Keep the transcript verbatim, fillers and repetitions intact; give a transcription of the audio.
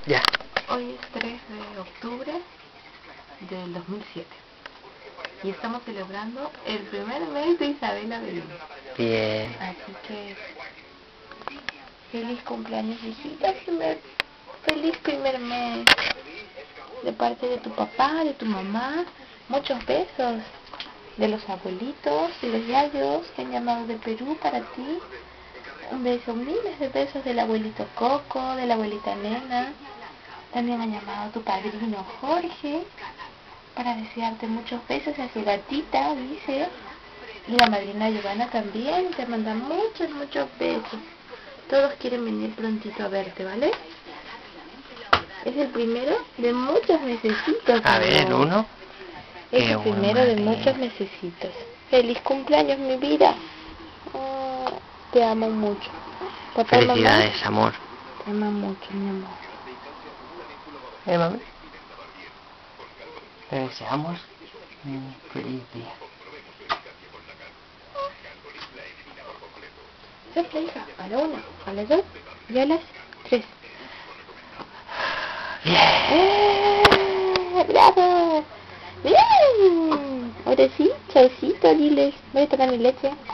Ya. Hoy es tres de octubre del dos mil siete y estamos celebrando el primer mes de Isabela Belén. Bien. Así que feliz cumpleaños, hijita, primer, feliz primer mes de parte de tu papá, de tu mamá. Muchos besos de los abuelitos y los yayos que han llamado de Perú para ti. Un beso, miles de besos del abuelito Coco, de la abuelita Nena. También han llamado a tu padrino Jorge para desearte muchos besos a su gatita, dice. Y la madrina Giovanna también te manda muchos, muchos besos. Todos quieren venir prontito a verte, ¿vale? Es el primero de muchos mesecitos. A ver, amor. uno. Es Qué el primero de bueno, muchos mesecitos. Feliz cumpleaños, mi vida. Oh, te amo mucho. Papá y mamá Felicidades, amor. te aman mucho, mi amor. ¿Eh, mami? Te deseamos un feliz día. Sopla, hija. A la una, a las dos y a las tres. Bien. ¡Eh! ¡Bravo! ¡Bien! Ahora sí, chaucito, diles. Voy a tomar mi leche.